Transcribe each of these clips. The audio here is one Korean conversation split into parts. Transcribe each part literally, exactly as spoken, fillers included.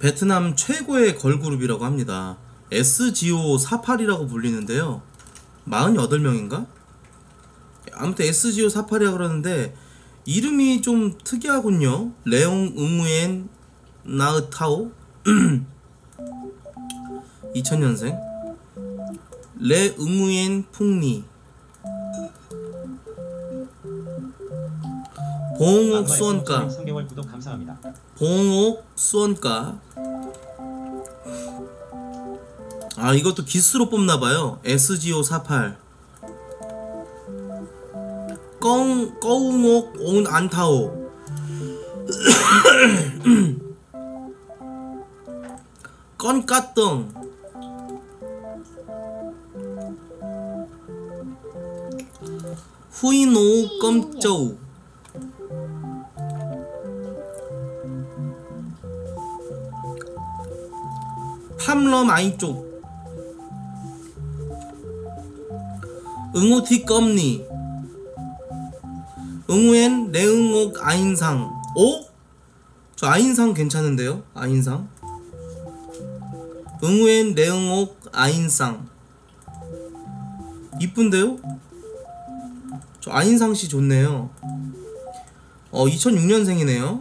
베트남 최고의 걸그룹이라고 합니다. 에스지오 사팔이라고 불리는데요. 사십팔 명인가? 아무튼 에스지오 사팔이라고 그러는데 이름이 좀 특이하군요. 레옹 응우엔 나으타오 이천 년생 레 응우엔 풍리 봉옥 수원가 삼 개월 구독 감사합니다. 봉옥 수원가. 아 이것도 기스로 뽑나봐요. 에스지오 사팔 껑 꺼웅옥 온 안타오 건까덩 후이노 껌쩌우 팜럼 아이쪽 응우티 껌니 응우엔 레응옥 아인상. 오? 저 아인상 괜찮은데요? 아인상 응우엔 레응옥 아인상 이쁜데요? 저 아인상씨 좋네요. 어 이천육 년생이네요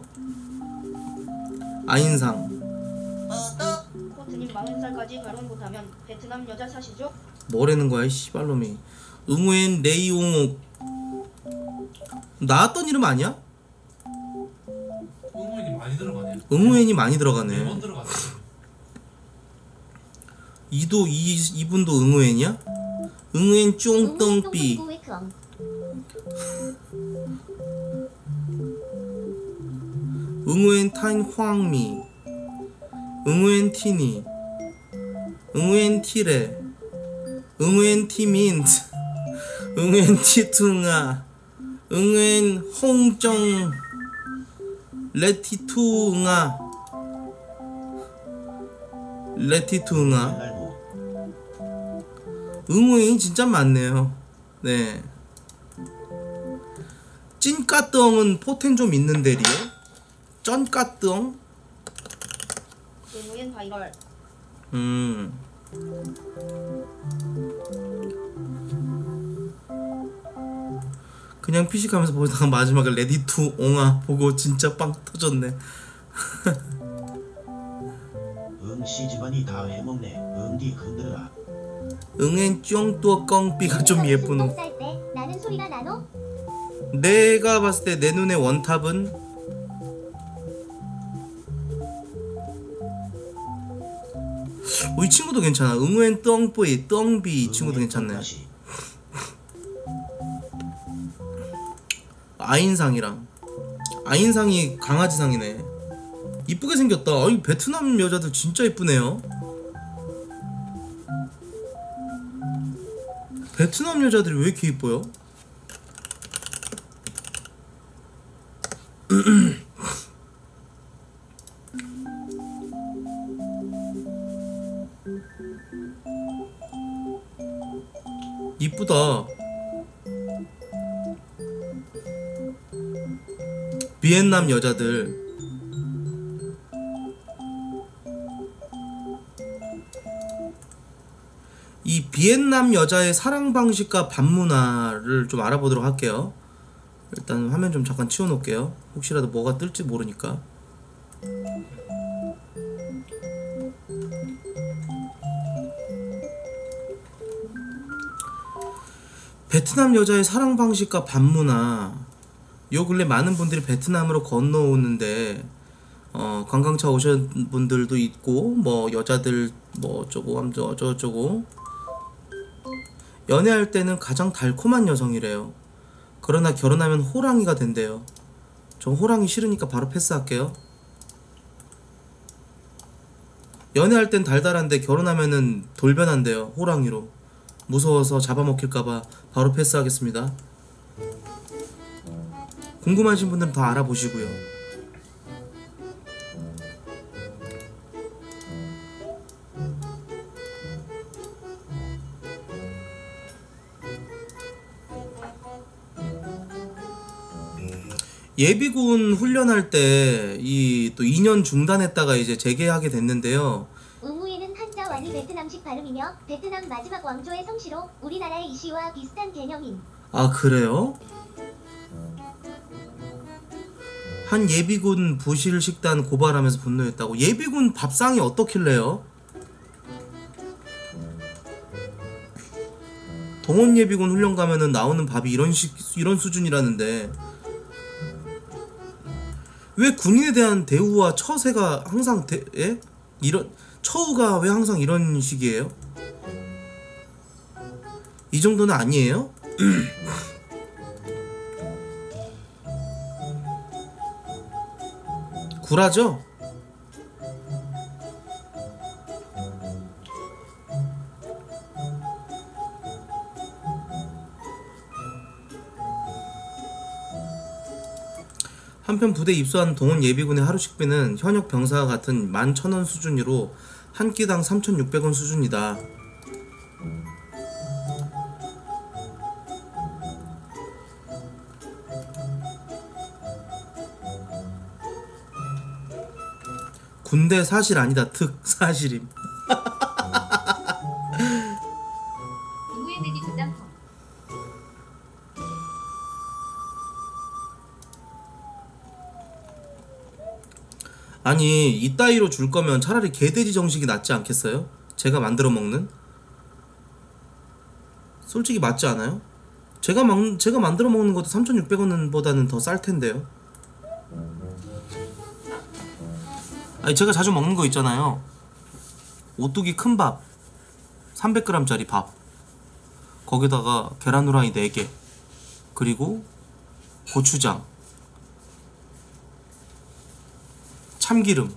아인상. 코트님 마흔 살까지 결혼 못하면 베트남 여자 사시죠? 뭐라는 거야 이 씨발놈이. 응우엔 레이옹옥 나왔던 이름 아니야? 응우엔이 많이 들어가네. 응우엔이 많이 들어가네. 매번 들어가네. 이도 이 이분도 응우엔이야? 응우엔 쫑덩삐 응우엔 타인 황미 응우엔 티니 응우엔 티레 응우엔 티민트 응우엔 티퉁아 응우엔 홍정 레티투응아 레티투응아. 응우엔이 진짜 많네요. 네. 찐까덩은 포텐 좀 있는 데리요. 쩐까덩. 응우엔 바이럴. 음. 그냥 피식하면서 보다가 마지막에 레디 투 옹아 보고 진짜 빵 터졌네. 응 씨집안이 다 해먹네. 응디 흔들어라. 응엔 쫑뚜어 껑삐가 좀 예쁘노. 나는 소리가 나노? 내가 봤을 때 내 눈의 원탑은 어, 이 친구도 괜찮아. 응우엔 떵뿌이 떵비 이 친구도 괜찮네. 아인상이랑 아인상이 강아지상이네. 이쁘게 생겼다. 아이 베트남 여자들 진짜 이쁘네요. 베트남 여자들이 왜 이렇게 이뻐요? 이쁘다. 비엔남 여자들. 이 비엔남 여자의 사랑 방식과 반문화를 좀 알아보도록 할게요. 일단 화면 좀 잠깐 치워놓을게요. 혹시라도 뭐가 뜰지 모르니까. 베트남 여자의 사랑 방식과 반문화. 요 근래 많은 분들이 베트남으로 건너오는데 어, 관광차 오신 분들도 있고 뭐 여자들 뭐 어쩌고 함저 어쩌고저쩌고 연애할 때는 가장 달콤한 여성이래요. 그러나 결혼하면 호랑이가 된대요. 전 호랑이 싫으니까 바로 패스할게요. 연애할 땐 달달한데 결혼하면은 돌변한대요. 호랑이로. 무서워서 잡아먹힐까봐 바로 패스하겠습니다. 궁금하신 분들은 더 알아보시고요. 예비군 훈련할 때 이 또 이 년 중단했다가 이제 재개하게 됐는데요. 의무에는 한자완이 베트남식 발음이며 베트남 마지막 왕조의 성씨로 우리나라의 이시와 비슷한 개념인. 아 그래요? 한 예비군 부실 식단 고발하면서 분노했다고. 예비군 밥상이 어떻길래요? 동원 예비군 훈련 가면은 나오는 밥이 이런 식 이런 수준이라는데 왜 군인에 대한 대우와 처세가 항상 대, 예? 이런 처우가 왜 항상 이런 식이에요? 이 정도는 아니에요? 굴하죠? 한편 부대 입소한 동원 예비군의 하루 식비는 현역 병사와 같은 만 천 원 수준으로 한 끼당 삼천육백 원 수준이다. 군대 사실 아니다. 특 사실임. 의무의 내기 부담품. 아니 이따위로 줄 거면 차라리 개돼지 정식이 낫지 않겠어요? 제가 만들어 먹는? 솔직히 맞지 않아요? 제가 막 제가 만들어 먹는 것도 삼천육백 원보다는 더 쌀 텐데요. 아니 제가 자주 먹는 거 있잖아요. 오뚜기 큰 밥 삼백 그램짜리 밥 거기다가 계란 후라이 네 개 그리고 고추장 참기름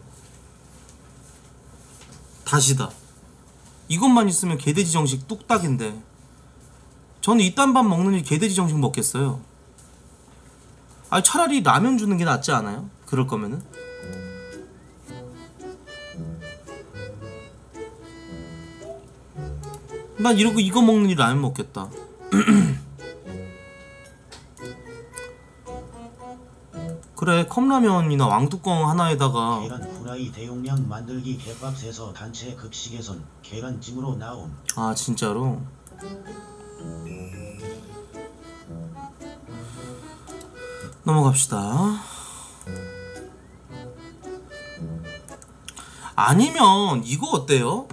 다시다 이것만 있으면 개돼지 정식 뚝딱인데 저는 이딴 밥 먹느니 개돼지 정식 먹겠어요. 아니 차라리 라면 주는 게 낫지 않아요? 그럴 거면은 난 이러고 이거 먹느니 라면 먹겠다. 그래 컵라면이나 왕뚜껑 하나에다가 계란 후라이 대용량 만들기 개밥에서 단체 급식에선 계란찜으로 나옴. 아 진짜로? 넘어갑시다. 아니면 이거 어때요?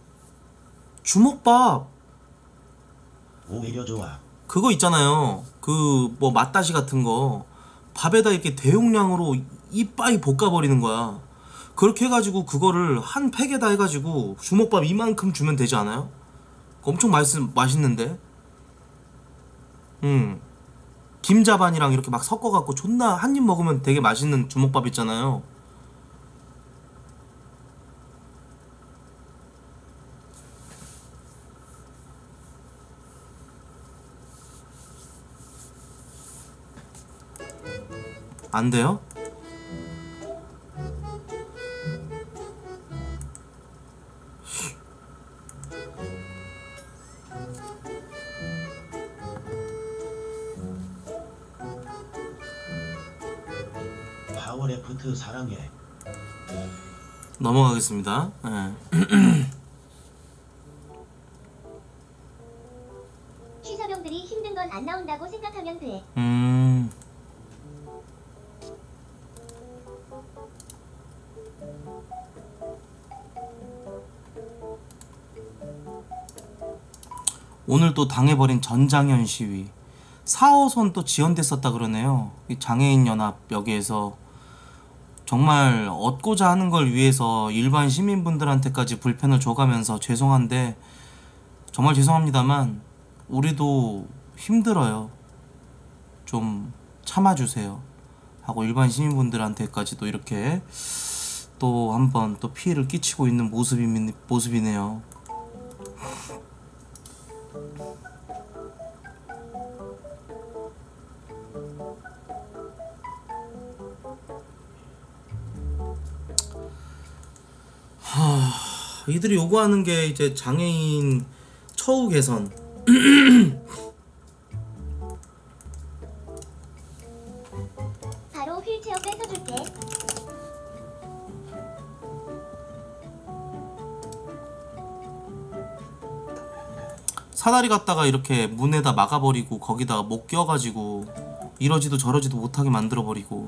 주먹밥 오히려 좋아. 그거 있잖아요. 그 뭐 맛다시 같은 거 밥에다 이렇게 대용량으로 이빠이 볶아버리는 거야. 그렇게 해가지고 그거를 한 팩에다 해가지고 주먹밥 이만큼 주면 되지 않아요? 엄청 맛있, 맛있는데? 음 김자반이랑 이렇게 막 섞어갖고 존나 한 입 먹으면 되게 맛있는 주먹밥 있잖아요. 안 돼요? 파워레프트 사랑해. 넘어가겠습니다. 네. 취사병들이 힘든 건 안 나온다고 생각하면 돼. 음... 오늘 또 당해버린 전장현 시위 사 호선 또 지연됐었다 그러네요. 이 장애인 연합 여기에서 정말 얻고자 하는 걸 위해서 일반 시민분들한테까지 불편을 줘가면서 죄송한데 정말 죄송합니다만 우리도 힘들어요. 좀 참아주세요 하고 일반 시민분들한테까지도 이렇게 또 한번 또 피해를 끼치고 있는 모습이, 모습이네요. 하... 이들이 요구하는 게 이제 장애인 처우 개선 휠체어 뺏어줄게. 사다리 갖다가 이렇게 문에다 막아버리고 거기다가 못 껴가지고 이러지도 저러지도 못하게 만들어버리고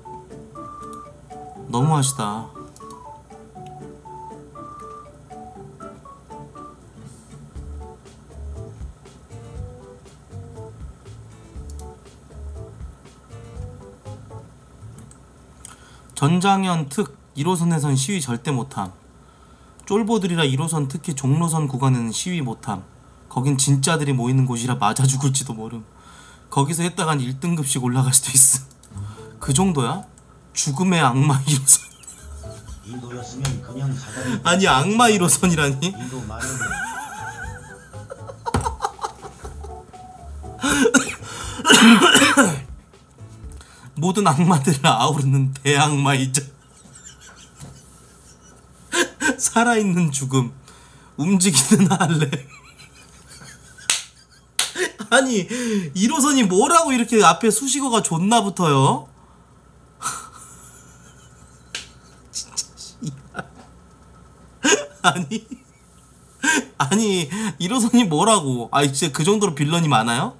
너무하시다. 전장현 특 일 호선에선 시위 절대 못함. 쫄보들이라 일 호선 특히 종로선 구간은 시위 못함. 거긴 진짜들이 모이는 곳이라 맞아 죽을지도 모름. 거기서 했다간 일 등급씩 올라갈 수도 있어. 그 정도야? 죽음의 악마 일 호선. 인도였으면 그냥 사다리 아니 악마 일 호선이라니? 인도 말은 모든 악마들을 아우르는 대악마이자 살아있는 죽음, 움직이는 할렘. 아니 일 호선이 뭐라고 이렇게 앞에 수식어가 존나 붙어요? 진짜 씨발. 아니 아니 일 호선이 뭐라고? 아 진짜 그 정도로 빌런이 많아요?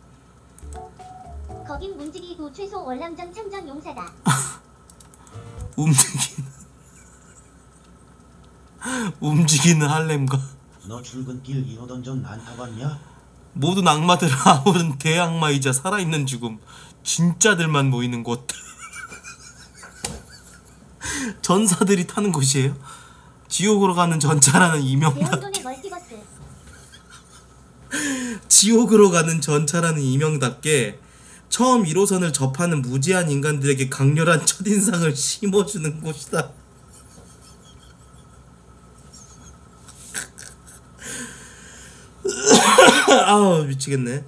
거긴 문지기구 최소 월남전 참전 용사다. 움직이는 움직이는 할렘과 너 출근길 일 호 던전 안 타봤냐? 모든 악마들을 아우른 대악마이자 살아있는 죽음, 진짜들만 모이는 곳. 전사들이 타는 곳이에요? 지옥으로 가는 전차라는 이명답. 대형돈의 멀티버스. 지옥으로 가는 전차라는 이명답게 처음 일 호선을 접하는 무지한 인간들에게 강렬한 첫인상을 심어주는 곳이다. 아우 미치겠네.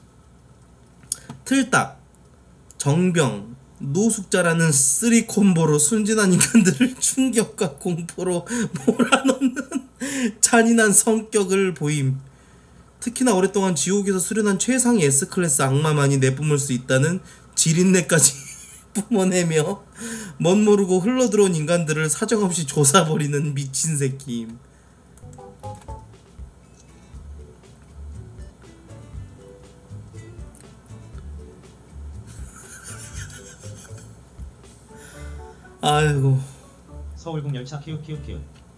틀딱, 정병, 노숙자라는 쓰리 콤보로 순진한 인간들을 충격과 공포로 몰아넣는 잔인한 성격을 보임. 특히나 오랫동안 지옥에서 수련한 최상의 S클래스 악마만이 내뿜을 수 있다는 지린내까지 뿜어내며 멋모르고 흘러들어온 인간들을 사정없이 조사버리는 미친 새끼임. 아이고. 서울국 열차 키읔키읔키읔.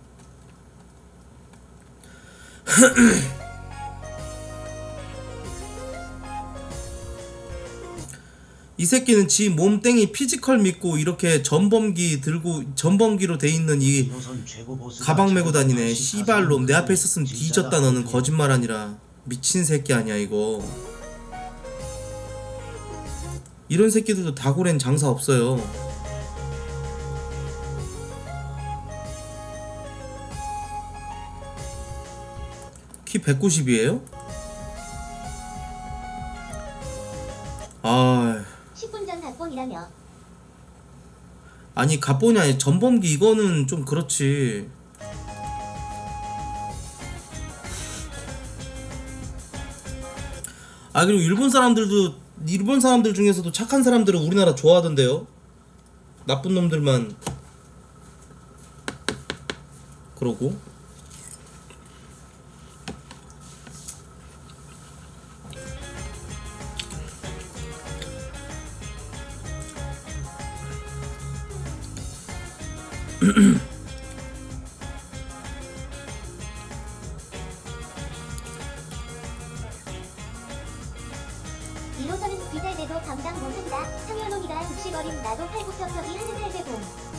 이 새끼는 지 몸땡이 피지컬 믿고 이렇게 전범기 들고 전범기로 돼 있는 이 일 호선 최고 보스가 가방 메고 다니네. 자기가 씨발놈 내 앞에 진짜다. 있었으면 뒤졌다. 너는 거짓말 아니라 미친 새끼 아니야 이거. 이런 새끼들도 다고렌 장사 없어요. 키 백구십이에요? 아, 십 분 전 각본이라며. 아니 갑본이 아니 전범기 이거는 좀 그렇지. 아 그리고 일본 사람들도 일본 사람들 중에서도 착한 사람들은 우리나라 좋아하던데요. 나쁜 놈들만 그러고. 일 호선은 귀잘돼도 감당 못한다. 상현놈이가 득실거림 나도 팔굽혀펴기 하는 할배봄.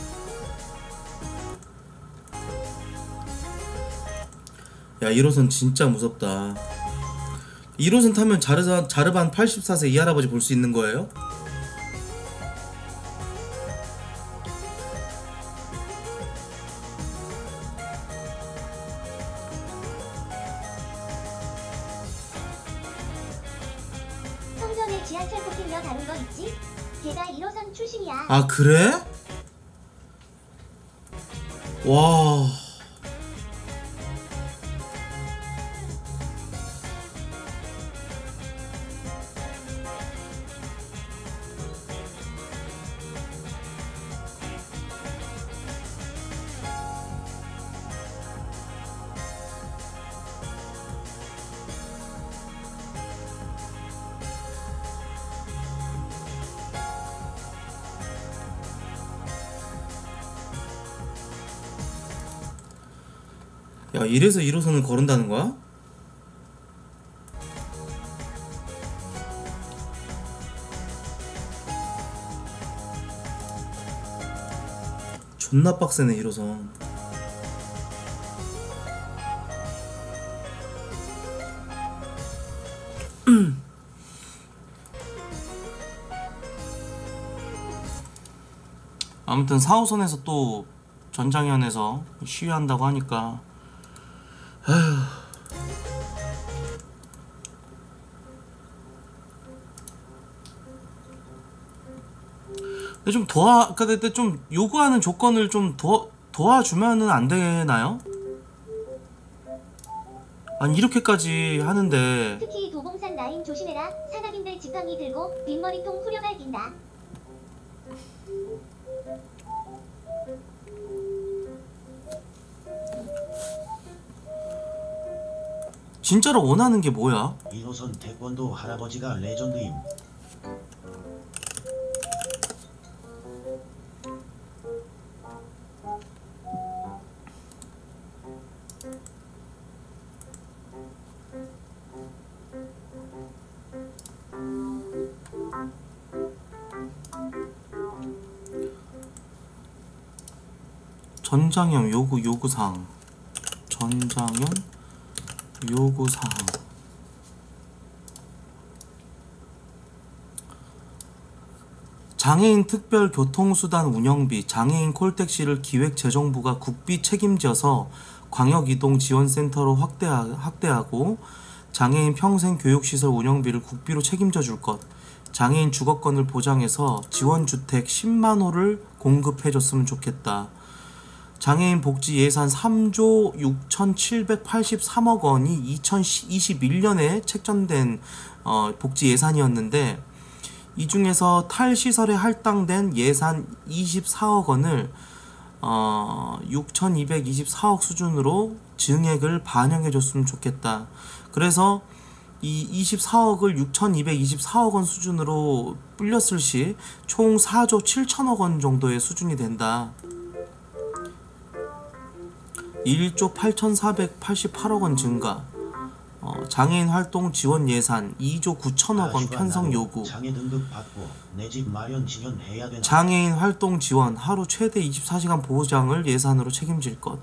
야 일 호선 진짜 무섭다. 일 호선 타면 자르반, 자르반 팔십사 세 이 할아버지 볼 수 있는 거예요? 성전에 지하철 폭행녀 다룬 거 있지? 걔가 일 호선 출신이야. 아 그래? 와. 야, 이래서 일 호선을 거른다는 거야? 존나 빡세네 일 호선. 아무튼 사 호선에서 또 전장현에서 시위한다고 하니까 아휴. 근데 좀 도와, 그때 좀 요구하는 조건을 좀 도, 도와주면은 안 되나요? 아니 이렇게까지 하는데. 특히 도봉산 라인 조심해라. 산악인들 지팡이 들고 뒷머리통 후려갈긴다. 진짜로 원하는 게 뭐야? 일 호선 태권도 할아버지가 레전드임. 전장현 요구 요구사항. 전장현 요구사항. 장애인 특별 교통수단 운영비, 장애인 콜택시를 기획재정부가 국비 책임져서 광역이동지원센터로 확대하, 확대하고 장애인 평생교육시설 운영비를 국비로 책임져 줄 것. 장애인 주거권을 보장해서 지원주택 십만 호를 공급해줬으면 좋겠다. 장애인 복지 예산 삼조 육천칠백팔십삼억 원이 이천이십일 년에 책정된 어, 복지 예산이었는데 이 중에서 탈시설에 할당된 예산 이십사억 원을 어, 육천이백이십사억 수준으로 증액을 반영해줬으면 좋겠다. 그래서 이 이십사억을 육천이백이십사억 원 수준으로 불렸을 시 총 사조 칠천억 원 정도의 수준이 된다. 일조 팔천사백팔십팔억 원 증가, 어, 장애인 활동 지원 예산 이조 구천억 원 편성 요구, 장애 등급 받고 내 집 마련 지원해야 되나? 장애인 활동 지원 하루 최대 이십사 시간 보장을 예산으로 책임질 것,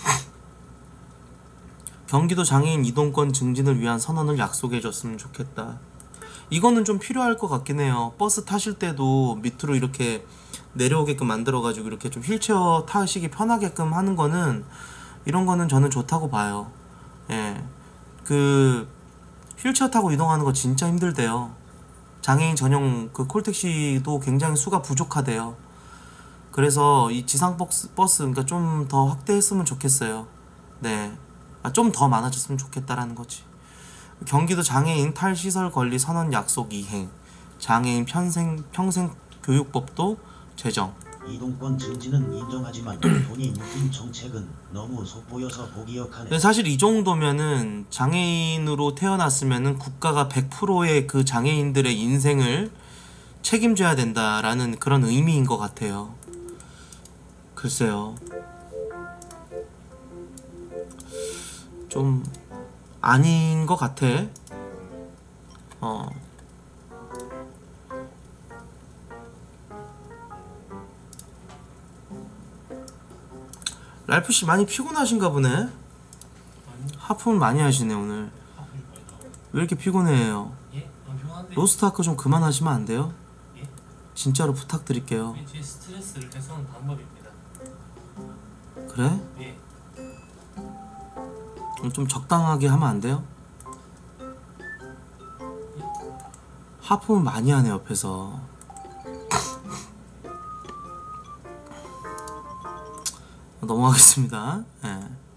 경기도 장애인 이동권 증진을 위한 선언을 약속해줬으면 좋겠다. 이거는 좀 필요할 것 같긴 해요. 버스 타실 때도 밑으로 이렇게 내려오게끔 만들어가지고 이렇게 좀 휠체어 타시기 편하게끔 하는 거는, 이런 거는 저는 좋다고 봐요. 예. 그 휠체어 타고 이동하는 거 진짜 힘들대요. 장애인 전용 그 콜택시도 굉장히 수가 부족하대요. 그래서 이 지상 버스, 버스 그러니까 좀 더 확대했으면 좋겠어요. 네. 아, 좀 더 많아졌으면 좋겠다라는 거지. 경기도 장애인 탈시설 권리 선언 약속 이행, 장애인 평생 평생 교육법도 제정. 이동권 증진은 인정하지만 돈이 묶인 정책은 너무 속보여서 보기 역하네. 근데 사실 이 정도면은 장애인으로 태어났으면은 국가가 백 퍼센트의 그 장애인들의 인생을 책임져야 된다라는 그런 의미인 것 같아요. 글쎄요. 좀 아닌 것 같아. 어. 랄프씨 많이 피곤하신가 보네. 하품 많이 하시네 오늘. 왜 이렇게 피곤해요? 예? 안 피곤한데. 로스트아크 좀 그만하시면 안 돼요? 예? 진짜로 부탁드릴게요. 제 스트레스를 해소하는 방법입니다. 그래? 예. 좀 적당하게 하면 안 돼요? 하품을 많이 하네 옆에서. 넘어가겠습니다. 예.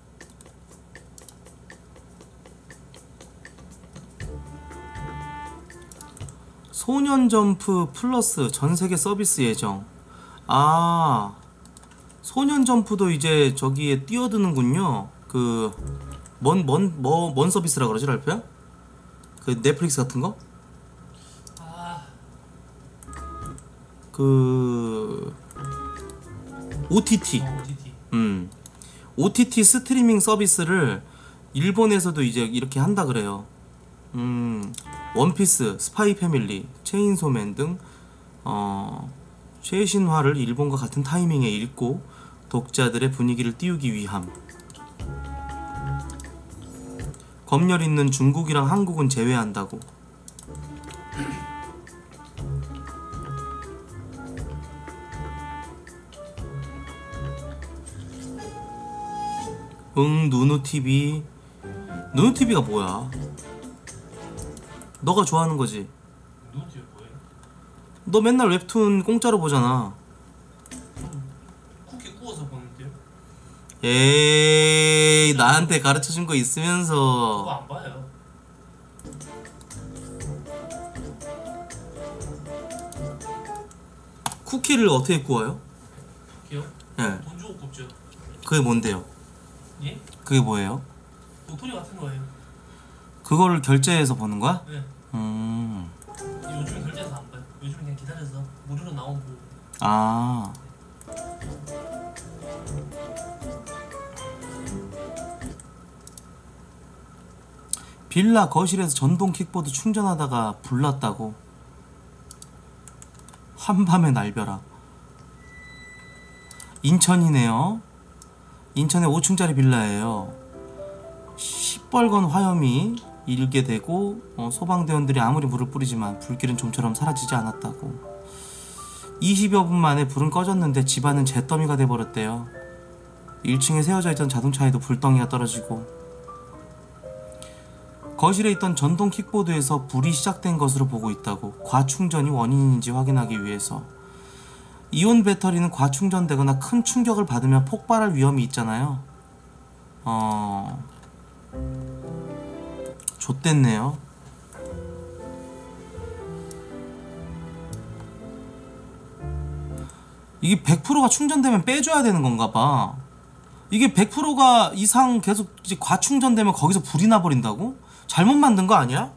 소년점프 플러스 전세계 서비스 예정. 아, 소년점프도 이제 저기에 뛰어드는군요. 그 뭔 뭔 뭐 뭔 서비스라 그러지 랄프야? 그 넷플릭스 같은 거? 아, 그 오티티. 어, 오티티. 음. 오티티 스트리밍 서비스를 일본에서도 이제 이렇게 한다 그래요. 음, 원피스, 스파이 패밀리, 체인소맨 등 어, 최신화를 일본과 같은 타이밍에 읽고 독자들의 분위기를 띄우기 위함. 검열 있는 중국이랑 한국은 제외한다고. 응, 누누티비. 누누티비가 뭐야? 너가 좋아하는 거지? 누구지 뭐예요? 너 맨날 웹툰 공짜로 보잖아. 쿠키 구워서 보는데요? 에이, 나한테 가르쳐준 거 그거 있으면서. 안 봐요. 쿠키를 어떻게 구워요? 쿠키요? 예. 돈 주고 굽죠. 그게 뭔데요? 예? 그게 뭐예요? 도토리 같은 거예요. 그거를 결제해서 보는 거야? 네. 음. 요즘에 결제해서 안 봐요. 요즘에 그냥 기다려서 무료로 나온 거. 아. 빌라 거실에서 전동 킥보드 충전하다가 불났다고. 한밤의 날벼락. 인천이네요. 인천에 오 층짜리 빌라예요. 시뻘건 화염이 일게 되고 어, 소방대원들이 아무리 물을 뿌리지만 불길은 좀처럼 사라지지 않았다고. 이십여 분 만에 불은 꺼졌는데 집안은 잿더미가 돼버렸대요. 일 층에 세워져 있던 자동차에도 불덩이가 떨어지고. 거실에 있던 전동 킥보드에서 불이 시작된 것으로 보고 있다고. 과충전이 원인인지 확인하기 위해서. 이온 배터리는 과충전되거나 큰 충격을 받으면 폭발할 위험이 있잖아요. 어... 좆됐네요. 이게 백 퍼센트가 충전되면 빼줘야 되는 건가 봐. 이게 백 퍼센트가 이상 계속 이제 과충전되면 거기서 불이 나버린다고? 잘못 만든 거 아니야?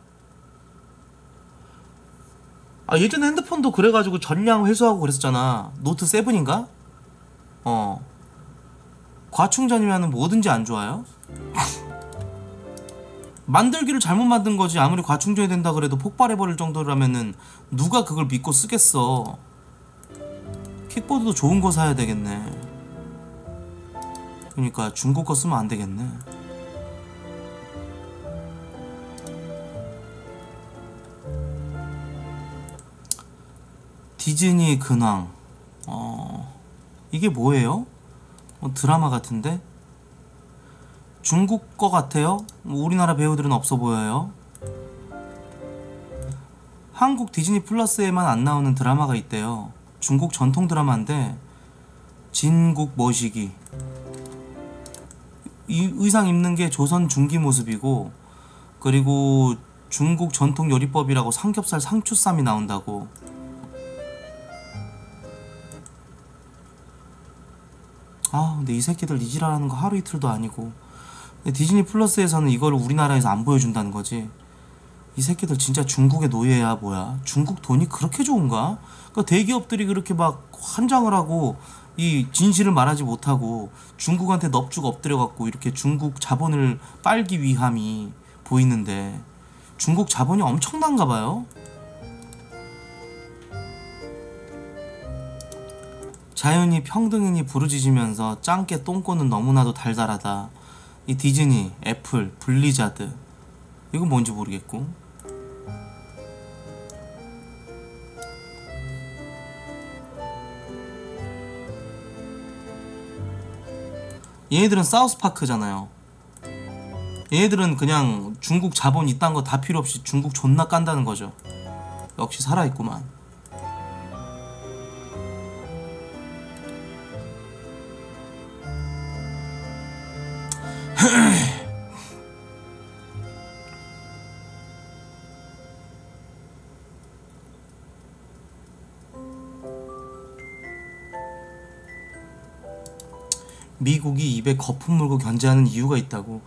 아, 예전에 핸드폰도 그래가지고 전량 회수하고 그랬었잖아. 노트 세븐인가? 어. 과충전이면 뭐든지 안 좋아요? 만들기를 잘못 만든 거지. 아무리 과충전이 된다 그래도 폭발해버릴 정도라면은 누가 그걸 믿고 쓰겠어. 킥보드도 좋은 거 사야 되겠네. 그러니까 중고 거 쓰면 안 되겠네. 디즈니 근황. 어... 이게 뭐예요? 어, 드라마 같은데? 중국 거 같아요? 우리나라 배우들은 없어 보여요. 한국 디즈니 플러스에만 안 나오는 드라마가 있대요. 중국 전통 드라마인데 진국 머시기. 이 의상 입는 게 조선 중기 모습이고, 그리고 중국 전통 요리법이라고 삼겹살 상추쌈이 나온다고. 아, 근데 이 새끼들 이지랄하는 거 하루 이틀도 아니고. 근데 디즈니 플러스에서는 이걸 우리나라에서 안 보여준다는 거지. 이 새끼들 진짜 중국의 노예야 뭐야. 중국 돈이 그렇게 좋은가? 그러니까 대기업들이 그렇게 막 환장을 하고 이 진실을 말하지 못하고 중국한테 넙죽 엎드려갖고 이렇게 중국 자본을 빨기 위함이 보이는데, 중국 자본이 엄청난가 봐요. 자연이 평등이니 부르짖으면서 짱깨 똥꼬는 너무나도 달달하다. 이 디즈니, 애플, 블리자드, 이건 뭔지 모르겠고. 얘네들은 사우스파크잖아요. 얘네들은 그냥 중국 자본 이딴 거 다 필요 없이 중국 존나 깐다는 거죠. 역시 살아있구만. 미국이 입에 거품 물고 견제하는 이유가 있다고.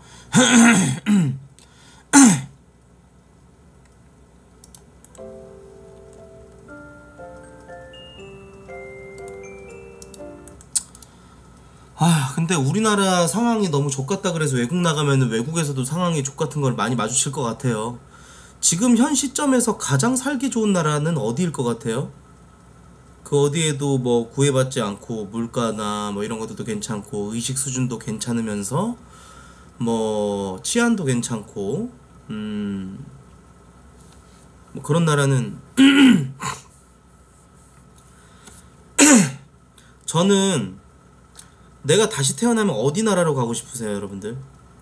아 근데 우리나라 상황이 너무 족같다 그래서 외국 나가면은 외국에서도 상황이 족같은 걸 많이 마주칠 것 같아요. 지금 현 시점에서 가장 살기 좋은 나라는 어디일 것 같아요? 그 어디에도 뭐 구애받지 않고 물가나 뭐 이런 것들도 괜찮고 의식 수준도 괜찮으면서 뭐 치안도 괜찮고 음 뭐 그런 나라는 저는 내가 다시 태어나면 어디 나라로 가고 싶으세요, 여러분들?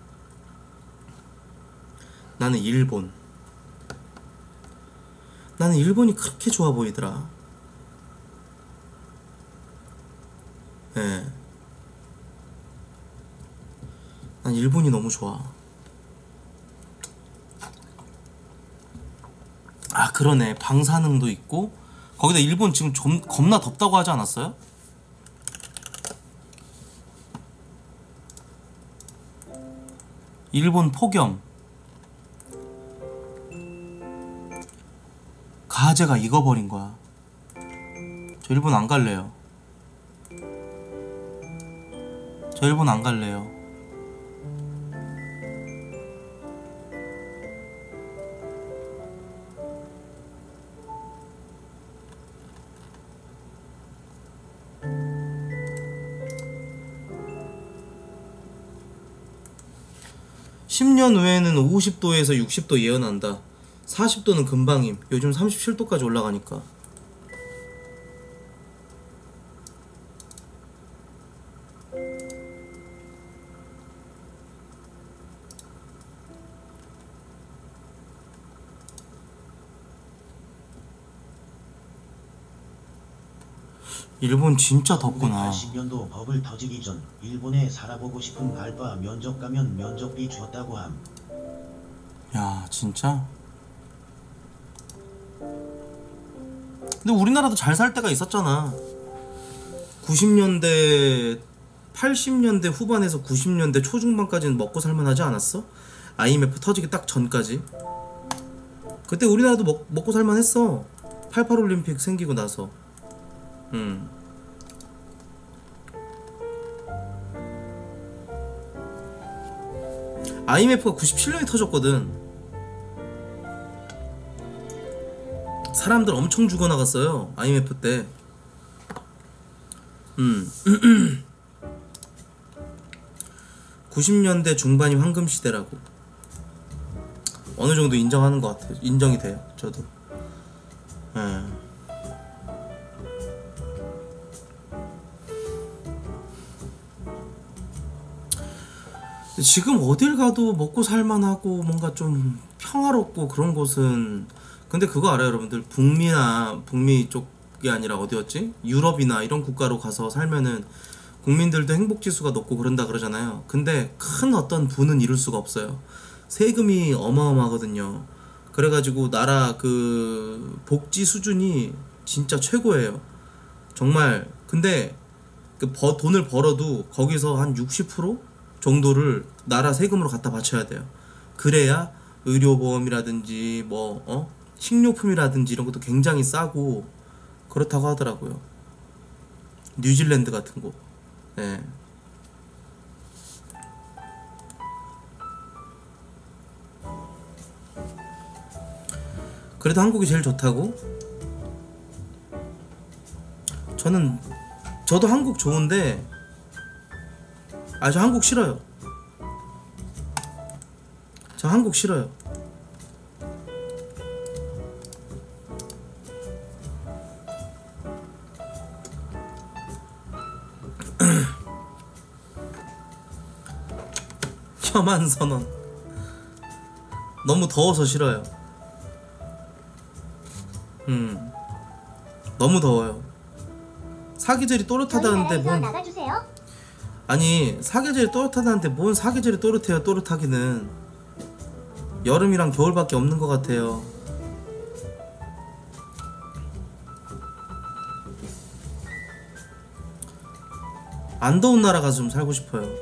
나는 일본. 나는 일본이 그렇게 좋아 보이더라. 예. 네. 난 일본이 너무 좋아. 아 그러네, 방사능도 있고 거기다 일본 지금 좀 겁나 덥다고 하지 않았어요? 일본 폭염. 가제가 익어버린 거야. 저 일본 안 갈래요. 저 일본 안 갈래요. 십 년 후에는 오십 도에서 육십 도 예언한다. 사십 도는 금방임. 요즘 삼십칠 도까지 올라가니까. 일본 진짜 덥구나. 구백팔십 년도 버블 터지기 전 일본에 살아보고 싶은 알바 면접 가면 면접비 줬다고 함. 야 진짜? 근데 우리나라도 잘 살 때가 있었잖아. 구십 년대 팔십 년대 후반에서 구십 년대 초중반까지는 먹고 살만하지 않았어? 아이엠에프 터지기 딱 전까지. 그때 우리나라도 먹, 먹고 살만했어. 팔십팔 올림픽 생기고 나서. 음. 아이엠에프가 구십칠 년에 터졌거든. 사람들 엄청 죽어나갔어요 아이엠에프 때. 음. 구십 년대 중반이 황금시대라고. 어느정도 인정하는 것 같아요. 인정이 돼요 저도. 예. 지금 어딜 가도 먹고 살만하고 뭔가 좀 평화롭고 그런 곳은, 근데 그거 알아요 여러분들? 북미나 북미 쪽이 아니라 어디였지? 유럽이나 이런 국가로 가서 살면은 국민들도 행복지수가 높고 그런다 그러잖아요. 근데 큰 어떤 부는 이룰 수가 없어요. 세금이 어마어마하거든요. 그래가지고 나라 그 복지 수준이 진짜 최고예요 정말. 근데 그 버, 돈을 벌어도 거기서 한 육십 퍼센트 정도를 나라 세금으로 갖다 바쳐야 돼요. 그래야 의료보험이라든지 뭐 어? 식료품이라든지 이런 것도 굉장히 싸고 그렇다고 하더라고요. 뉴질랜드 같은 곳. 예. 그래도 한국이 제일 좋다고? 저는 저도 한국 좋은데 아 저 한국 싫어요. 저 한국 싫어요. 혐한 선언. 너무 더워서 싫어요. 음 너무 더워요. 사계절이 저희 또렷하다는데 나라에서 뭔, 나가주세요. 아니 사계절이 또렷하다는데 뭔 사계절이 또렷해요. 또렷하기는 여름이랑 겨울밖에 없는 것 같아요. 안 더운 나라 가서 좀 살고 싶어요.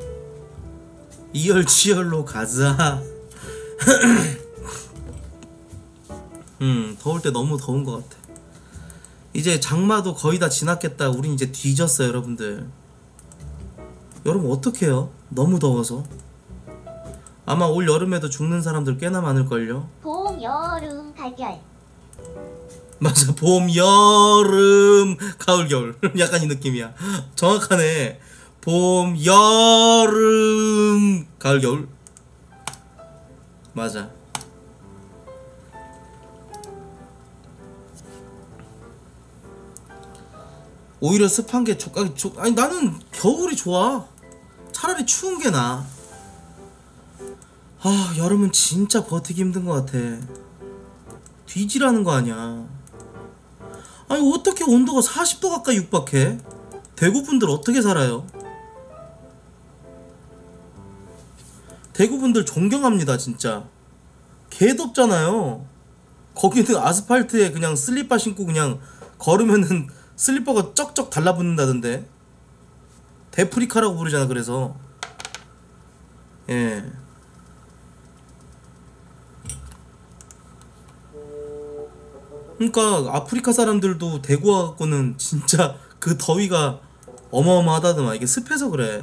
이열치열로 가자. 음 더울 때 너무 더운 것 같아. 이제 장마도 거의 다 지났겠다. 우린 이제 뒤졌어요 여러분들. 여러분 어떡해요? 너무 더워서. 아마 올 여름에도 죽는 사람들 꽤나 많을걸요. 봄, 여름, 가을. 맞아. 봄, 여름, 가을, 겨울. 약간 이 느낌이야. 정확하네. 봄, 여름, 가을, 겨울. 맞아. 오히려 습한 게 촉각이 촉 아니 나는 겨울이 좋아. 차라리 추운 게 나아. 아 여름은 진짜 버티기 힘든 것 같아. 뒤지라는 거 아니야. 아니 어떻게 온도가 사십 도 가까이 육박해? 대구분들 어떻게 살아요? 대구분들 존경합니다 진짜. 개덥잖아요. 거기는 아스팔트에 그냥 슬리퍼 신고 그냥 걸으면은 슬리퍼가 쩍쩍 달라붙는다던데. 데프리카라고 부르잖아. 그래서 예. 그러니까 아프리카 사람들도 대구 와갖고는 진짜 그 더위가 어마어마하다더만. 이게 습해서 그래.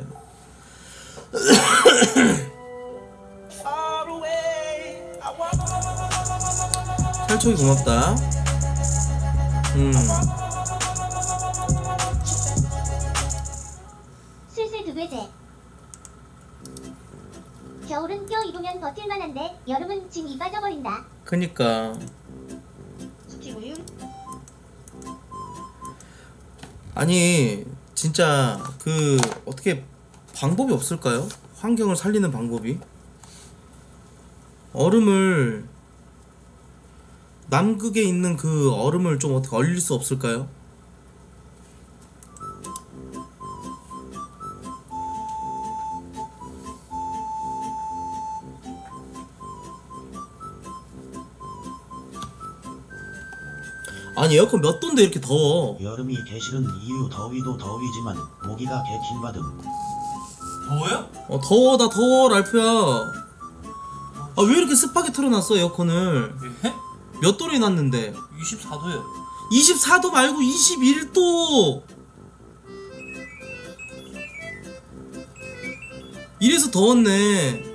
살초기 고맙다. 음. 슬슬 두괴제. 겨울은 껴 입으면 버틸만한데 여름은 짐이 빠져버린다. 그니까 스티브윤 아니 진짜 그 어떻게 방법이 없을까요? 환경을 살리는 방법이. 얼음을 남극에 있는 그 얼음을 좀 어떻게 얼릴 수 없을까요? 아니 에어컨 몇 도인데 이렇게 더워. 여름이 개싫은 이유 더위도 더위지만 모기가 개킹받음. 더워요? 어 더워 나 더워 랄프야. 아 왜 이렇게 습하게 틀어놨어 에어컨을. 예? 몇 도로 해놨는데. 이십사 도요. 이십사 도 말고 이십일 도. 이래서 더웠네.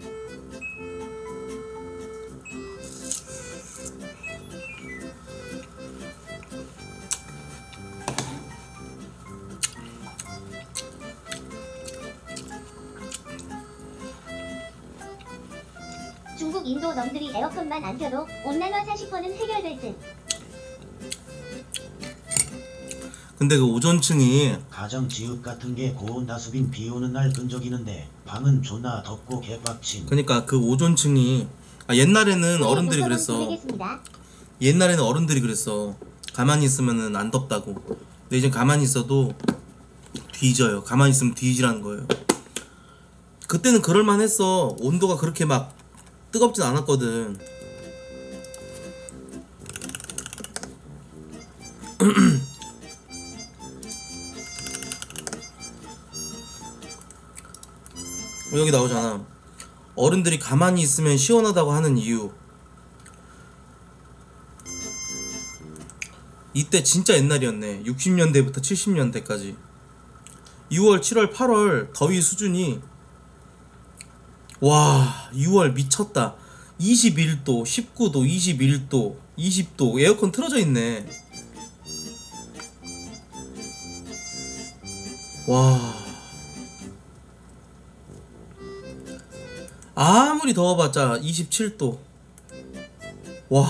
중국, 인도 놈들이 에어컨만 안 켜도 온난화 사십 퍼센트는 해결될 듯. 근데 그 오존층이 가정 지읒 같은 게 고온 다습인 비 오는 날 끈적이는데 방은 존나 덥고 개빡침. 그러니까 그 오존층이 아 옛날에는 어른들이 네, 그랬어. 드리겠습니다. 옛날에는 어른들이 그랬어. 가만히 있으면은 안 덥다고. 근데 이제 가만히 있어도 뒤져요. 가만히 있으면 뒤지라는 거예요. 그때는 그럴만 했어. 온도가 그렇게 막 뜨겁진 않았거든. 여기 나오잖아. 어른들이 가만히 있으면 시원하다고 하는 이유. 이때 진짜 옛날이었네. 육십 년대부터 칠십 년대까지 유월, 칠월, 팔월 더위 수준이 와 유월 미쳤다. 이십일 도, 십구 도, 이십일 도, 이십 도 에어컨 틀어져 있네. 와 아무리 더워봤자 이십칠 도. 와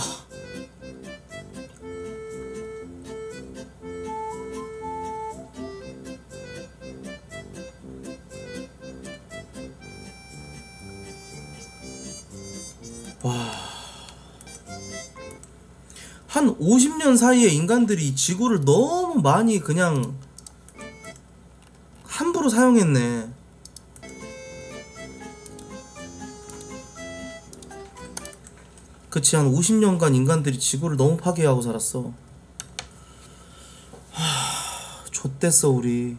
와. 한 오십 년 사이에 인간들이 지구를 너무 많이 그냥 함부로 사용했네. 그치, 한 오십 년간 인간들이 지구를 너무 파괴하고 살았어. 하... 좆됐어 우리.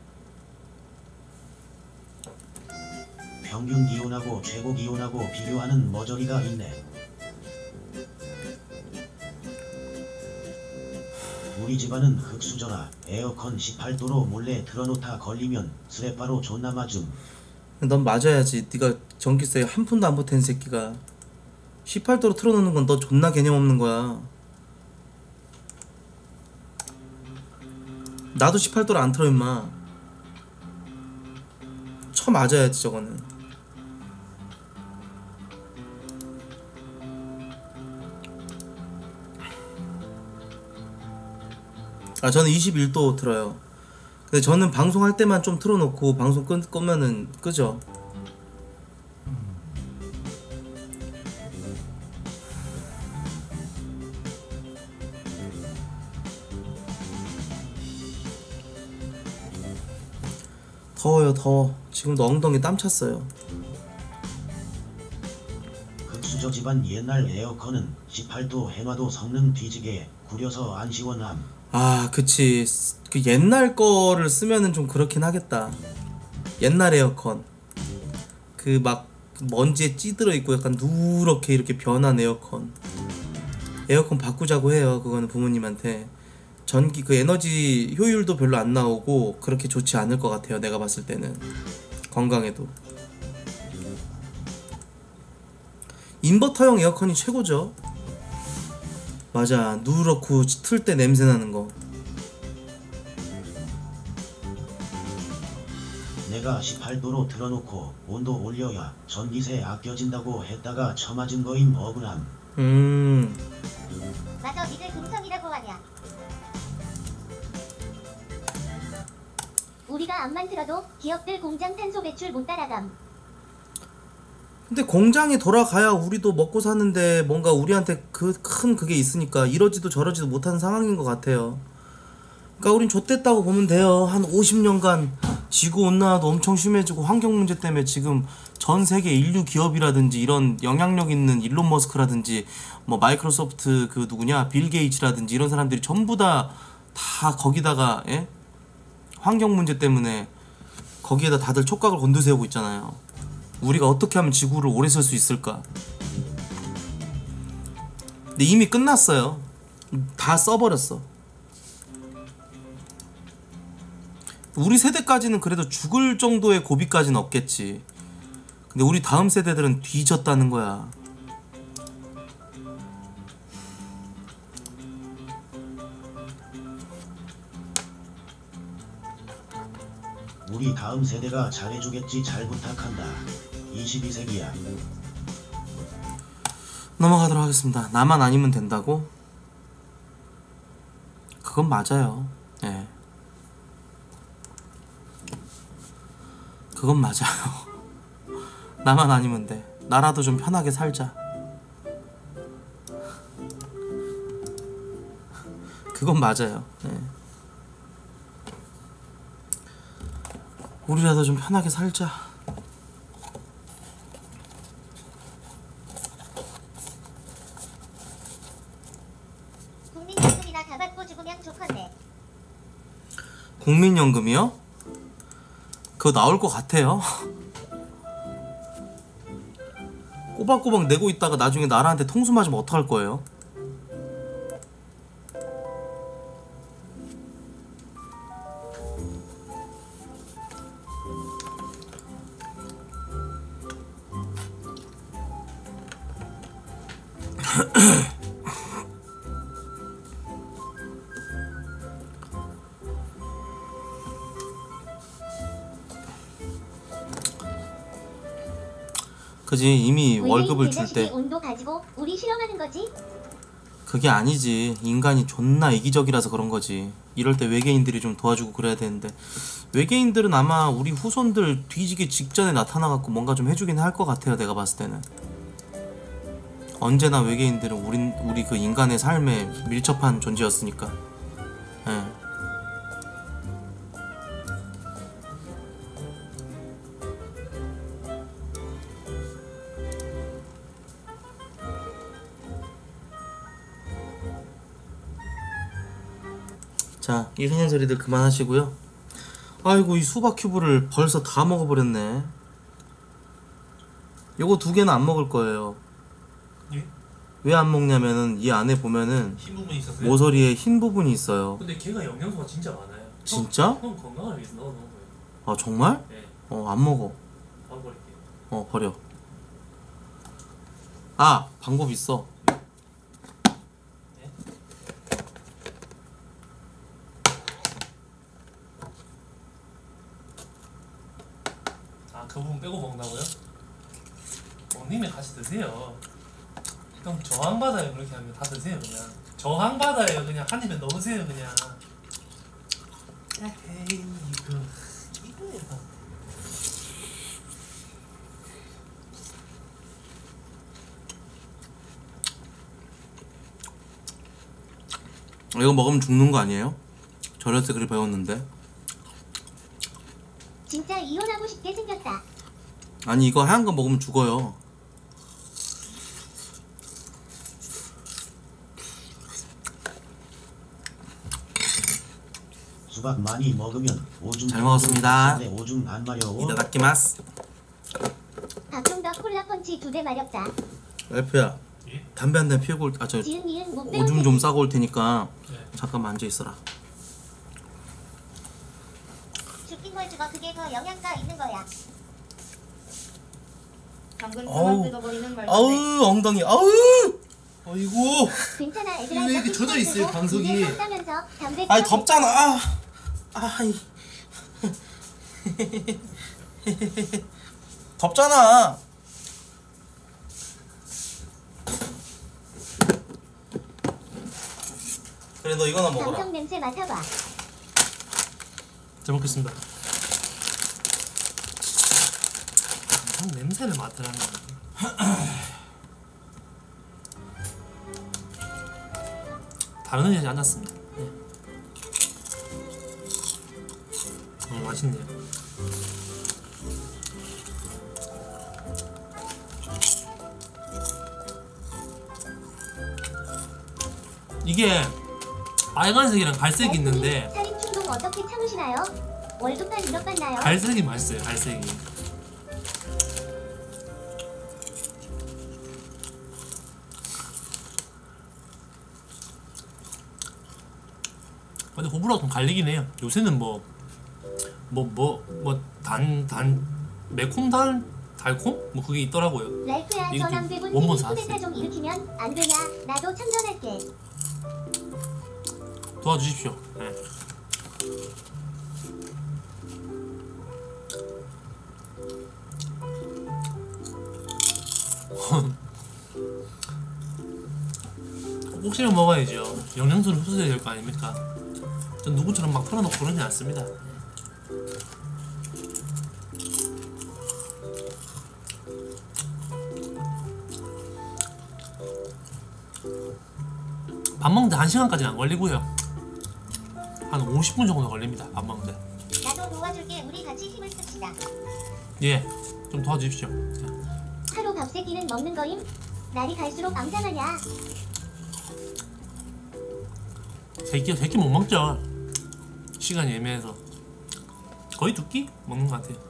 평균 기온하고 최고 기온하고 비교하는 머저리가 있네. 우리 집안은 흙수저라 에어컨 십팔 도로 몰래 틀어놓다 걸리면 스레바로 존나 맞음. 넌 맞아야지. 네가 전기세 한 푼도 안 보탠 새끼가 십팔 도로 틀어놓는 건 너 존나 개념 없는 거야. 나도 십팔 도로 안 틀어 임마. 쳐 맞아야지 저거는. 아 저는 이십일 도 틀어요. 근데 저는 방송할 때만 좀 틀어놓고 방송 끄, 끄면은 끄죠. 더워요 더워. 지금도 엉덩이 땀 찼어요. 흙수저 집안 옛날 에어컨은 십팔 도 해놔도 성능 뒤지게 구려서 안 시원함. 아 그치. 그 옛날 거를 쓰면은 좀 그렇긴 하겠다. 옛날 에어컨 그 막 먼지에 찌들어 있고 약간 누렇게 이렇게 변한 에어컨 에어컨 바꾸자고 해요. 그거는 부모님한테. 전기 그 에너지 효율도 별로 안 나오고 그렇게 좋지 않을 것 같아요. 내가 봤을 때는 건강에도. 인버터형 에어컨이 최고죠. 맞아. 누렇고 틀 때 냄새 나는 거. 내가 십팔 도로 틀어놓고 온도 올려야 전기세 아껴진다고 했다가 처맞은 거임 억울함. 음. 맞아 니들 금성이라고 하냐. 우리가 암만 들어도 기업들 공장 탄소 배출 못 따라감. 근데 공장이 돌아가야 우리도 먹고 사는데 뭔가 우리한테 그 큰 그게 있으니까 이러지도 저러지도 못하는 상황인 것 같아요. 그러니까 우린 좆됐다고 보면 돼요. 한 오십 년간 지구온난화도 엄청 심해지고 환경 문제 때문에 지금 전 세계 인류 기업이라든지 이런 영향력 있는 일론 머스크라든지 뭐 마이크로소프트 그 누구냐 빌 게이츠라든지 이런 사람들이 전부 다 다 거기다가 예? 환경 문제 때문에 거기에다 다들 촉각을 곤두세우고 있잖아요. 우리가 어떻게 하면 지구를 오래 쓸 수 있을까? 근데 이미 끝났어요. 다 써버렸어. 우리 세대까지는 그래도 죽을 정도의 고비까지는 없겠지. 근데 우리 다음 세대들은 뒤졌다는 거야. 우리 다음 세대가 잘해주겠지. 잘 부탁한다. 이십이 세기야. 넘어가도록 하겠습니다. 나만 아니면 된다고? 그건 맞아요. 예. 그건 맞아요. 나만 아니면 돼. 나라도 좀 편하게 살자. 그건 맞아요. 예. 우리라도 좀 편하게 살자. 국민연금이나 다 받고 죽으면 좋겠네. 국민연금이요? 그거 나올 것 같아요. 꼬박꼬박 내고 있다가 나중에 나라한테 통수 맞으면 어떡할 거예요? 그지. 이미 월급을 줄 때 온도 가지고 우리 실험하는 거지? 그게 아니지. 인간이 존나 이기적이라서 그런 거지. 이럴 때 외계인들이 좀 도와주고 그래야 되는데 외계인들은 아마 우리 후손들 뒤지기 직전에 나타나갖고 뭔가 좀 해주긴 할 것 같아요. 내가 봤을 때는 언제나 외계인들은 우리 우리 그 인간의 삶에 밀접한 존재였으니까. 예. 자, 이상한 소리들 그만하시고요. 아이고, 이 수박 큐브를 벌써 다 먹어버렸네. 요거 두 개는 안 먹을 거예요. 예? 왜 안 먹냐면은 이 안에 보면은 흰 부분이 있었어요. 모서리에 흰 부분이 있어요. 근데 걔가 영양소가 진짜 많아요. 진짜? 형, 형 건강을 위해서 넣어놓은 거예요. 아 정말? 네, 어 안 먹어. 바로 버릴게요. 어 버려. 아 방법 있어. 아, 그 부분 빼고 먹는다고요? 먹님이 같이 드세요. 형 저항받아요. 그렇게 하면 다 드세요 그냥. 저항받아요. 그냥 한 입에 넣으세요 그냥. 에이 이거 이거야. 이거 먹으면 죽는 거 아니에요? 저럴 때 그렇게 배웠는데. 진짜 이혼하고 싶게 생겼다. 아니 이거 하얀 거 먹으면 죽어요. 수박 많이 먹으면 오줌 잘 먹었습니다. 근데 오줌 안 마려워. 이따다키마스. 박종덕 콜라 펀치 두 대 마렵다. 엘프야 예? 담배 한 대 피우고 올, 아저 지은 니은 못 오줌 좀 싸고 올 테니까 네. 잠깐만 앉아 있어라. 죽긴 걸 죽어. 그게 더 영양가 있는 거야. 당근 어우. 그만 뜯어버리는 말인데 아우 엉덩이 아우. 아이고. 괜찮아 애들아. 왜 이렇게 너 젖어 있어요, 뜯고 방석이? 이제 샀다면서 담배 아니 피워. 덥잖아. 아. 아이. 덥잖아. 그래 너 이거나 먹어라. 감성 냄새 맡아봐. 잘 먹겠습니다. 형 냄새를 맡으라는 거. 다른 의자에 앉았습니다. 네. 어, 맛있네요. 이게 빨간색이랑 갈색이 있는데 살인 충동 어떻게 참으시나요? 월급만 일억 받나요? 갈색이 맛있어요. 갈색이. 근데 호불호가 좀 갈리긴 해요. 요새는 뭐 뭐 뭐 뭐 단 단 매콤 달 달콤 뭐 그게 있더라고요. 랄프야 이거 저 좀 남배분 원본 티비 쿠데타 사왔어요. 좀 일으키면 안 되냐? 나도 참전할게. 도와주십시오. 네. 꼭지를 먹어야죠. 영양소를 흡수해야 될 거 아닙니까? 전 누구처럼 막 털어놓고 그러지 않습니다. 밥 먹는데 한 시간까지는 안 걸리고요. 한 오십 분 정도 걸립니다. 밥 먹는데. 나도 도와줄게. 우리 같이 힘을 씁시다. 예, 좀 도와주십시오. 자, 하루 밥 세 끼는 먹는 거임? 날이 갈수록 앙상하냐? 세 끼, 세 끼 못 먹죠. 시간이 애매해서. 거의 두 끼 먹는 것 같아요.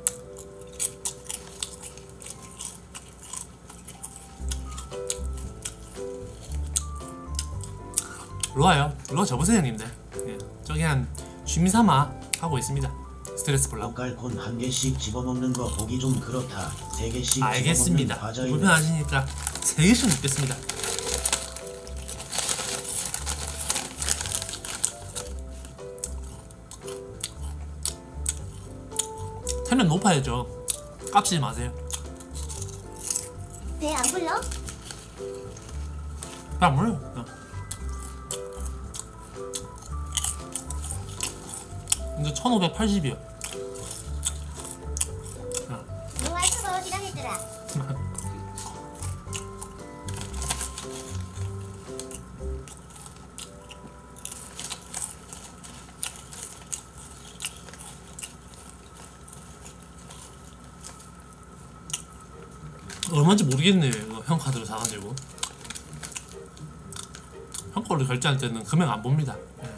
로아요. 로아 접으세요, 형님들. 예, 저기 한 취미삼아 하고 있습니다. 스트레스 풀라고. 젓갈콘 한 개씩 집어먹는 거 보기 좀 그렇다. 세 개씩 집어먹는 알겠습니다. 과자이네. 불편하시니까 세 개씩 먹겠습니다. 태면 높아야죠. 깝치지 마세요. 배 안 불러? 안 물어요. 어. 이제 천오백팔십이요. 노아 수거지랑 했더라. 얼마인지 모르겠네요. 이거 형 카드로 사가지고 형 걸로 결제할 때는 금액 안 봅니다. 예.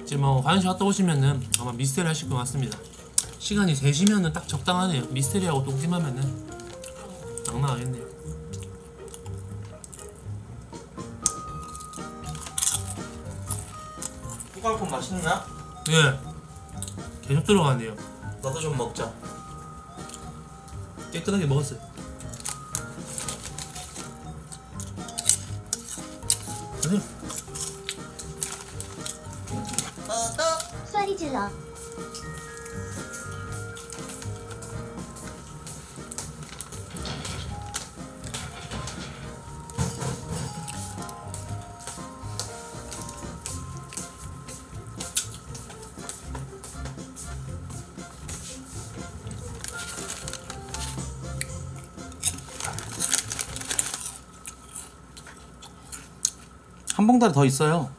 지금 뭐 화장실 갔다 오시면은 아마 미스테리 하실 것 같습니다. 시간이 세 시면은 딱 적당하네요. 미스테리하고 똥찜하면은 장난 아니겠네요. 푸갈콘 맛있나? 예, 계속 들어가네요. 나도 좀 먹자. 깨끗하게 먹었어요. 드세요. 쏘리 질러. 한 봉다리 더 있어요.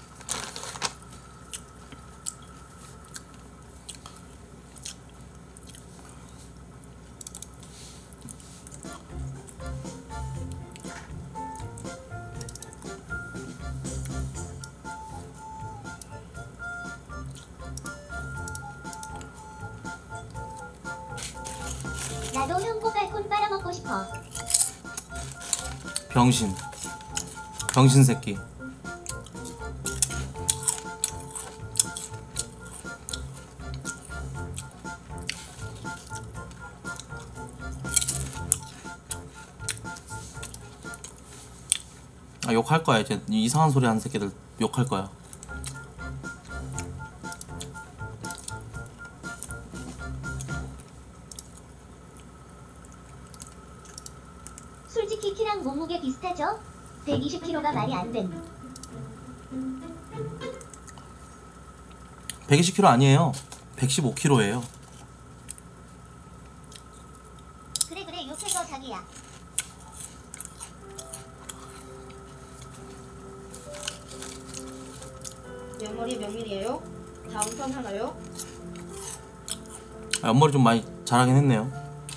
나도 형 푸갈콘 빨아먹고 싶어. 병신. 병신 새끼. 아, 욕할 거야 이제. 이상한 소리 하는 새끼들 욕할 거야. 솔직히 키랑 몸무게 비슷하죠? 백이십 킬로그램가 말이 안 됨. 백이십 킬로그램 아니에요. 백십오 킬로그램예요. 그래 그래 욕해줘 자기야. 옆머리 몇 밀이에요? 다음 턴 하나요? 아, 옆머리 좀 많이 자라긴 했네요.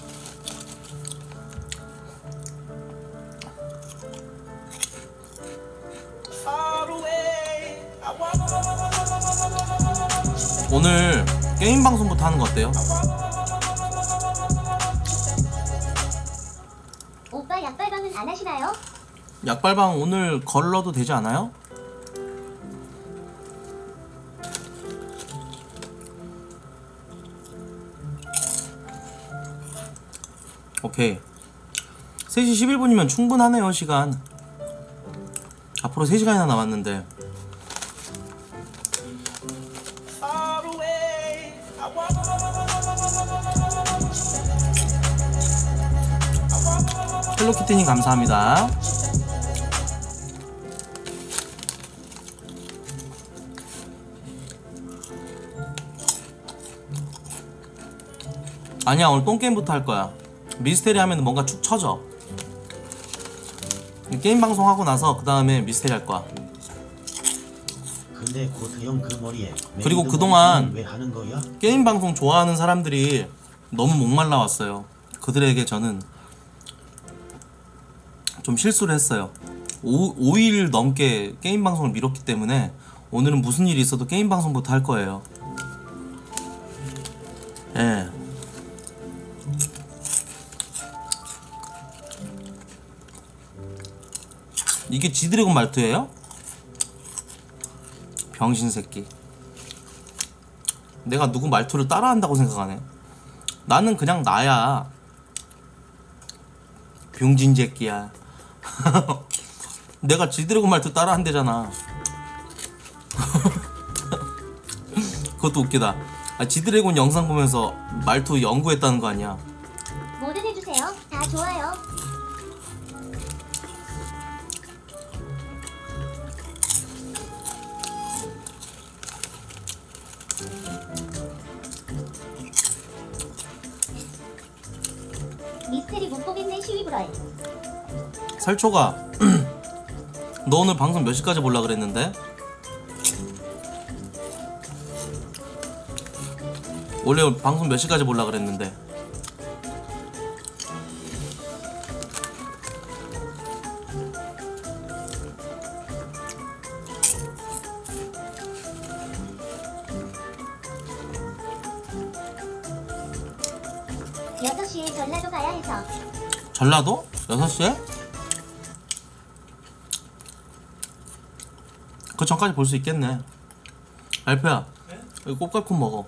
오늘 게임 방송부터 하는 거 어때요? 오빠 약발방은 안 하시나요? 약발방 오늘 걸러도 되지 않아요? 오케이. 세 시 십일 분이면 충분하네요 시간. 앞으로 세 시간이나 남았는데. 헬로키티님 감사합니다. 아니야 오늘 똥게임부터 할 거야. 미스테리 하면 뭔가 축 처져. 게임 방송 하고 나서 그 다음에 미스테리 할 거야. 근데 고트 형 그 머리에 그리고 메이드 그동안 머리는 왜 하는 거야? 게임 방송 좋아하는 사람들이 너무 목말라 왔어요. 그들에게 저는 좀 실수를 했어요. 오 일 넘게 게임 방송을 미뤘기 때문에 오늘은 무슨 일이 있어도 게임 방송부터 할 거예요. 예. 이게 지드래곤 말투예요? 병신 새끼. 내가 누구 말투를 따라한다고 생각하네. 나는 그냥 나야. 병진 새끼야. 내가 지드래곤 말투 따라한대잖아. 그것도 웃기다. 아, 지드래곤 영상 보면서 말투 연구했다는 거 아니야. 뭐든 해주세요. 다 좋아요. 미스테리 못 보겠네 시위브럴. 살초가 너 오늘 방송 몇 시까지 볼라 그랬는데? 원래 방송 몇 시까지 볼라 그랬는데? 여섯 시에 전라도 가야 해서. 전라도? 여섯 시에? 그 전까지 볼 수 있겠네. 알프야, 네? 여기 꽃갈콘 먹어.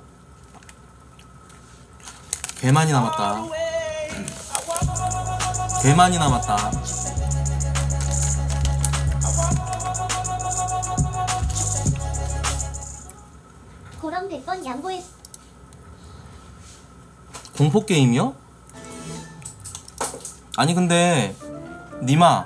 개 많이 남았다. 개 많이 남았다. 고럼 백 번 양보했. 공포 게임이요? 아니 근데 니마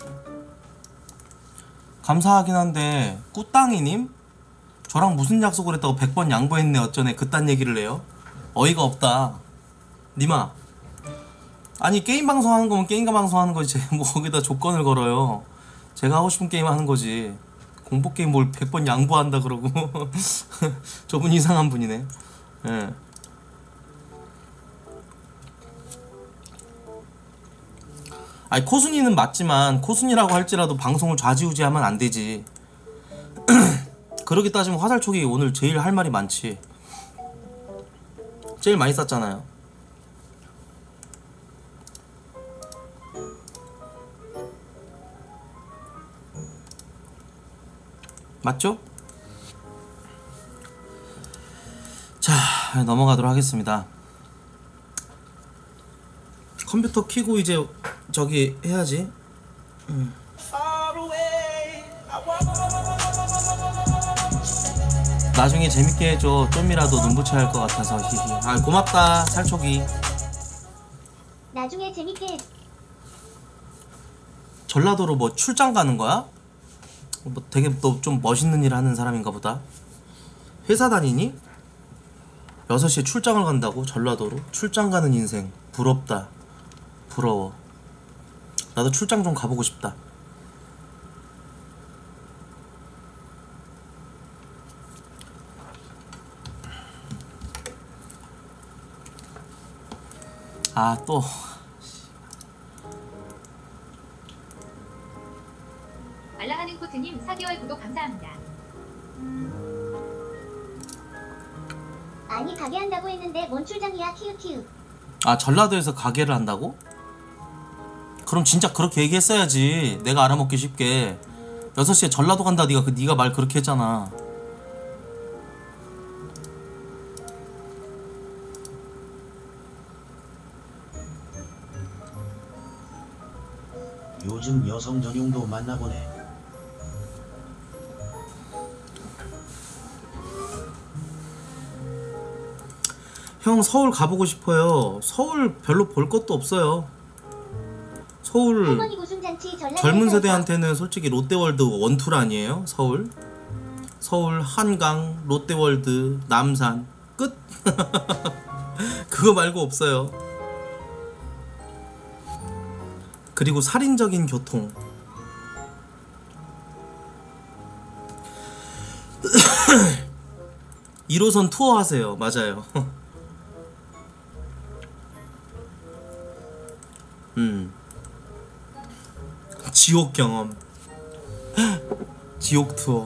감사하긴 한데 꾸땅이님? 저랑 무슨 약속을 했다고 백 번 양보했네 어쩌네 그딴 얘기를 해요? 어이가 없다. 니마 아니 게임 방송 하는 거면 게임 방송 하는 거지 뭐 거기다 조건을 걸어요. 제가 하고 싶은 게임 하는 거지. 공포 게임 뭘 백 번 양보한다 그러고 저분 이상한 분이네. 예. 아니 코순이는 맞지만 코순이라고 할지라도 방송을 좌지우지하면 안 되지. 그러기 따지면 화살촉이 오늘 제일 할 말이 많지. 제일 많이 쌌잖아요. 맞죠? 자 넘어가도록 하겠습니다. 컴퓨터 켜고 이제 저기 해야지. 음. 나중에 재밌게 해줘. 좀이라도 눈부셔 할 것 같아서 히히. 아 고맙다 살촉이. 나중에 재밌게 해. 전라도로 뭐 출장 가는 거야? 뭐 되게 또 좀 멋있는 일 하는 사람인가 보다. 회사 다니니? 여섯 시에 출장을 간다고? 전라도로? 출장 가는 인생 부럽다. 부러워. 나도 출장 좀 가보고 싶다. 아 또 알라하는 코트님 사 개월 구독 감사합니다. 아니 가게 한다고 했는데 뭔 출장이야 키읔키읔. 아 전라도에서 가게를 한다고? 그럼 진짜 그렇게 얘기했어야지. 내가 알아먹기 쉽게. 여섯 시에 전라도 간다 네가 그 네가 말 그렇게 했잖아. 요즘 여성 전용도 만나보네. 형 서울 가보고 싶어요. 서울 별로 볼 것도 없어요. 서울 할머니 고순잔치 전라도. 젊은 세대한테는 솔직히 롯데월드 원툴 아니에요? 서울? 서울 한강, 롯데월드, 남산 끝? 그거 말고 없어요. 그리고 살인적인 교통. 일 호선 투어 하세요. 맞아요. 음. 지옥 경험. 지옥 투어.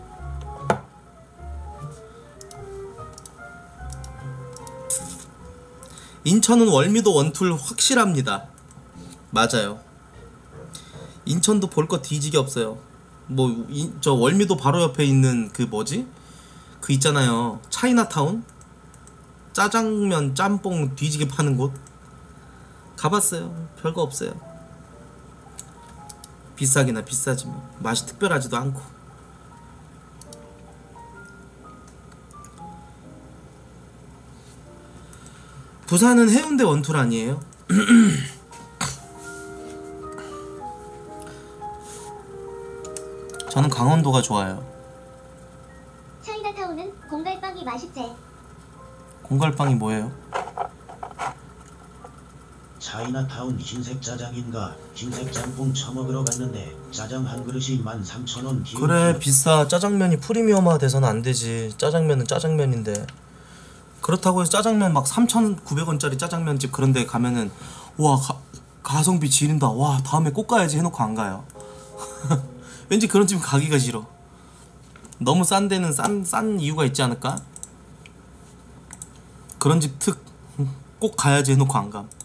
인천은 월미도 원툴 확실합니다. 맞아요. 인천도 볼 거 뒤지게 없어요. 뭐 저 월미도 바로 옆에 있는 그 뭐지? 그 있잖아요. 차이나타운? 짜장면, 짬뽕 뒤지게 파는 곳. 가봤어요. 별거 없어요. 비싸기나 비싸지 뭐. 맛이 특별하지도 않고. 부산은 해운대 원툴 아니에요? 저는 강원도가 좋아요. 차이나타운은 공갈빵이 맛있제. 공갈빵이 뭐예요? 차이나타운 흰색 짜장인가 흰색 짬뽕 처먹으러 갔는데 짜장 한 그릇이 만 삼천 원. 그래 비싸. 짜장면이 프리미엄화 돼서는 안 되지. 짜장면은 짜장면인데. 그렇다고 해서 짜장면 막 삼천구백 원짜리 짜장면집 그런 데 가면은 와 가, 가성비 지린다. 와 다음에 꼭 가야지 해놓고 안 가요. 왠지 그런 집 가기가 싫어. 너무 싼 데는 싼, 싼 이유가 있지 않을까? 그런 집 특. 꼭 가야지 해놓고 안 감.